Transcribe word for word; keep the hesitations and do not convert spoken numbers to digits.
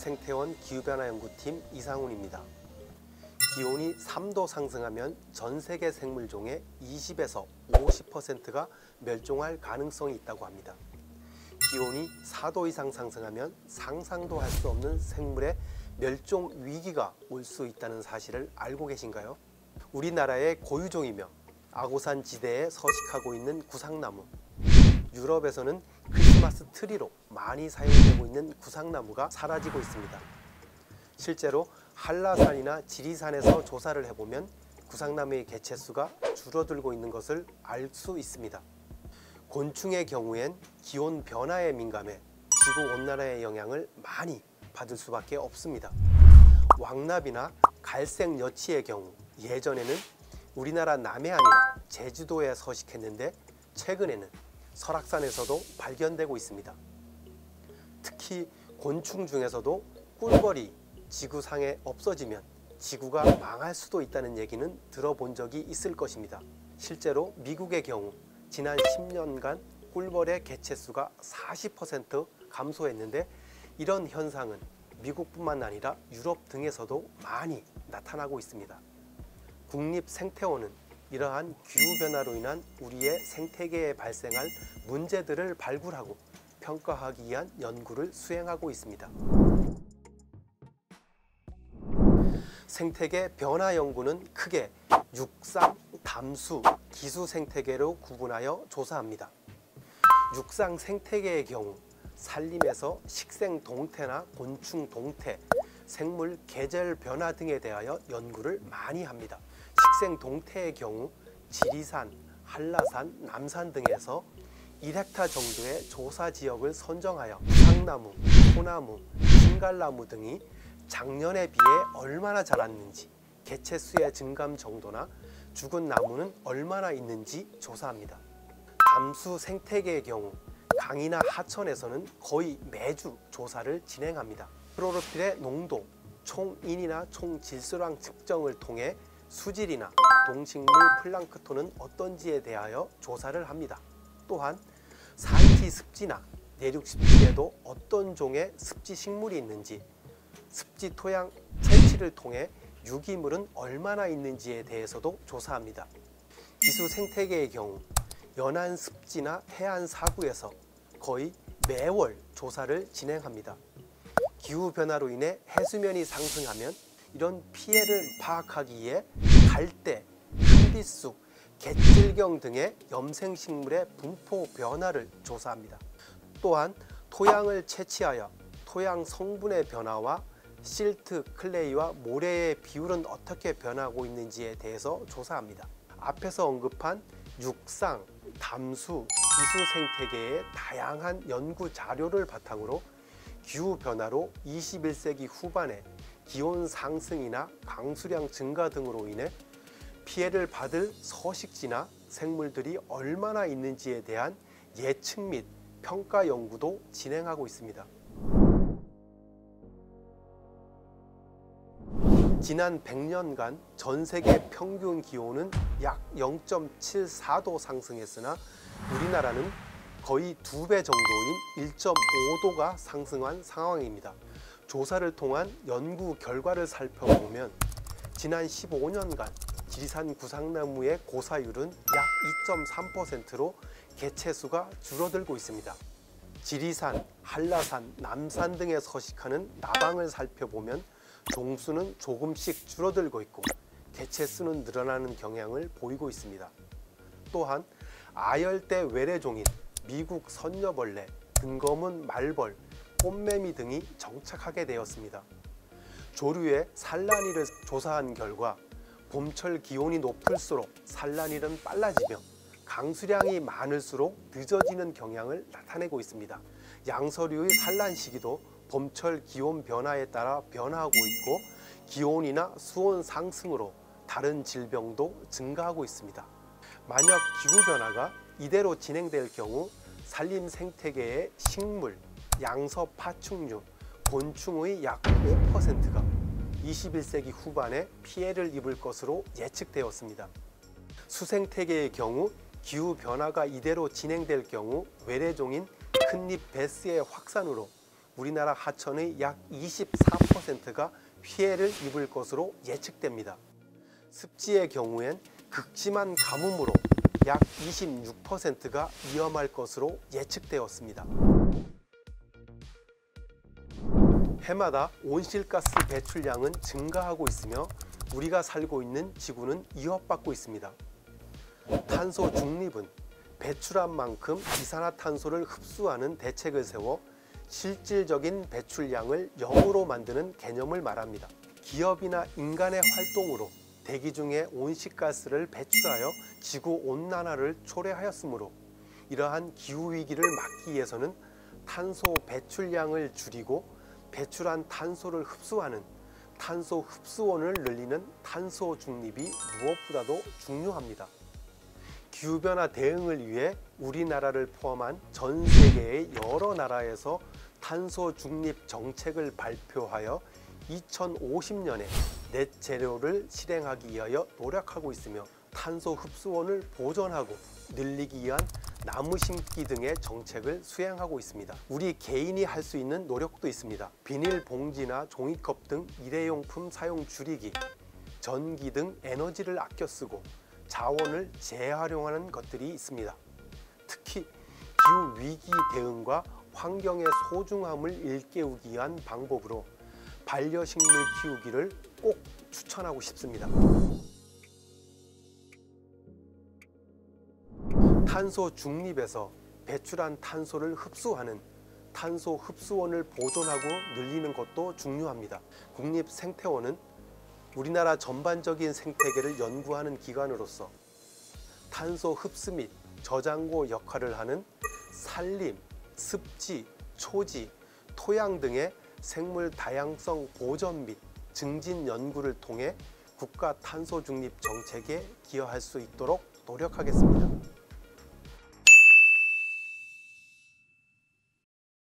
국립생태원 기후변화연구팀 이상훈입니다. 기온이 삼 도 상승하면 전 세계 생물종의 이십에서 오십 퍼센트가 멸종할 가능성이 있다고 합니다. 기온이 사 도 이상 상승하면 상상도 할 수 없는 생물의 멸종 위기가 올 수 있다는 사실을 알고 계신가요? 우리나라의 고유종이며 아고산 지대에 서식하고 있는 구상나무, 유럽에서는 크리스마스 트리로 많이 사용되고 있는 구상나무가 사라지고 있습니다. 실제로 한라산이나 지리산에서 조사를 해보면 구상나무의 개체수가 줄어들고 있는 것을 알 수 있습니다. 곤충의 경우엔 기온 변화에 민감해 지구온난화의 영향을 많이 받을 수밖에 없습니다. 왕나비나 갈색 여치의 경우 예전에는 우리나라 남해안이나 제주도에 서식했는데 최근에는 설악산에서도 발견되고 있습니다. 특히 곤충 중에서도 꿀벌이 지구상에 없어지면 지구가 망할 수도 있다는 얘기는 들어본 적이 있을 것입니다. 실제로 미국의 경우 지난 십 년간 꿀벌의 개체수가 사십 퍼센트 감소했는데 이런 현상은 미국뿐만 아니라 유럽 등에서도 많이 나타나고 있습니다. 국립생태원은 이러한 기후변화로 인한 우리의 생태계에 발생할 문제들을 발굴하고 평가하기 위한 연구를 수행하고 있습니다. 생태계 변화 연구는 크게 육상, 담수, 기수 생태계로 구분하여 조사합니다. 육상 생태계의 경우 산림에서 식생 동태나 곤충 동태, 생물 계절 변화 등에 대하여 연구를 많이 합니다. 식생 동태의 경우 지리산, 한라산, 남산 등에서 일 헥타르 정도의 조사 지역을 선정하여 상나무, 소나무, 신갈나무 등이 작년에 비해 얼마나 자랐는지, 개체수의 증감 정도나 죽은 나무는 얼마나 있는지 조사합니다. 담수 생태계의 경우 강이나 하천에서는 거의 매주 조사를 진행합니다. 클로로필의 농도, 총인이나 총질소량 측정을 통해 수질이나 동식물 플랑크톤은 어떤지에 대하여 조사를 합니다. 또한 산지 습지나 내륙 습지에도 어떤 종의 습지 식물이 있는지, 습지 토양 채취를 통해 유기물은 얼마나 있는지에 대해서도 조사합니다. 기수 생태계의 경우 연안 습지나 해안 사구에서 거의 매월 조사를 진행합니다. 기후변화로 인해 해수면이 상승하면 이런 피해를 파악하기 위해 갈대, 한비쑥, 갯질경 등의 염생식물의 분포 변화를 조사합니다. 또한 토양을 채취하여 토양 성분의 변화와 실트, 클레이와 모래의 비율은 어떻게 변하고 있는지에 대해서 조사합니다. 앞에서 언급한 육상, 담수, 기수 생태계의 다양한 연구 자료를 바탕으로 기후변화로 이십일 세기 후반에 기온 상승이나 강수량 증가 등으로 인해 피해를 받을 서식지나 생물들이 얼마나 있는지에 대한 예측 및 평가 연구도 진행하고 있습니다. 지난 백 년간 전 세계 평균 기온은 약 영 점 칠사 도 상승했으나 우리나라는 거의 두 배 정도인 일 점 오 도가 상승한 상황입니다. 조사를 통한 연구 결과를 살펴보면 지난 십오 년간 지리산 구상나무의 고사율은 약 이 점 삼 퍼센트로 개체수가 줄어들고 있습니다. 지리산, 한라산, 남산 등에 서식하는 나방을 살펴보면 종수는 조금씩 줄어들고 있고 개체수는 늘어나는 경향을 보이고 있습니다. 또한 아열대 외래종인 미국 선녀벌레, 등검은 말벌, 꽃매미 등이 정착하게 되었습니다. 조류의 산란일을 조사한 결과 봄철 기온이 높을수록 산란일은 빨라지며 강수량이 많을수록 늦어지는 경향을 나타내고 있습니다. 양서류의 산란 시기도 봄철 기온 변화에 따라 변화하고 있고 기온이나 수온 상승으로 다른 질병도 증가하고 있습니다. 만약 기후변화가 이대로 진행될 경우 산림 생태계의 식물, 양서 파충류, 곤충의 약 오 퍼센트가 이십일 세기 후반에 피해를 입을 것으로 예측되었습니다. 수생태계의 경우 기후변화가 이대로 진행될 경우 외래종인 큰잎 베스의 확산으로 우리나라 하천의 약 이십사 퍼센트가 피해를 입을 것으로 예측됩니다. 습지의 경우엔 극심한 가뭄으로 약 이십육 퍼센트가 위험할 것으로 예측되었습니다. 해마다 온실가스 배출량은 증가하고 있으며 우리가 살고 있는 지구는 위협받고 있습니다. 탄소 중립은 배출한 만큼 이산화탄소를 흡수하는 대책을 세워 실질적인 배출량을 영으로 만드는 개념을 말합니다. 기업이나 인간의 활동으로 대기 중에 온실가스를 배출하여 지구온난화를 초래하였으므로 이러한 기후위기를 막기 위해서는 탄소 배출량을 줄이고 배출한 탄소를 흡수하는 탄소 흡수원을 늘리는 탄소 중립이 무엇보다도 중요합니다. 기후변화 대응을 위해 우리나라를 포함한 전 세계의 여러 나라에서 탄소 중립 정책을 발표하여 이천오십 년에 넷 제로를 실행하기 위하여 노력하고 있으며 탄소 흡수원을 보존하고 늘리기 위한 나무 심기 등의 정책을 수행하고 있습니다. 우리 개인이 할 수 있는 노력도 있습니다. 비닐봉지나 종이컵 등 일회용품 사용 줄이기, 전기 등 에너지를 아껴 쓰고 자원을 재활용하는 것들이 있습니다. 특히 기후위기 대응과 환경의 소중함을 일깨우기 위한 방법으로 반려식물 키우기를 꼭 추천하고 싶습니다. 탄소 중립에서 배출한 탄소를 흡수하는 탄소 흡수원을 보존하고 늘리는 것도 중요합니다. 국립생태원은 우리나라 전반적인 생태계를 연구하는 기관으로서 탄소 흡수 및 저장고 역할을 하는 산림, 습지, 초지, 토양 등의 생물 다양성 보전 및 증진 연구를 통해 국가 탄소 중립 정책에 기여할 수 있도록 노력하겠습니다.